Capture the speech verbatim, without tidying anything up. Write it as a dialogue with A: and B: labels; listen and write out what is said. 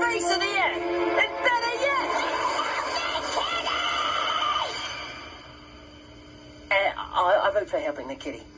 A: race to the end. And better yet, uh, I, I vote for helping the kitty.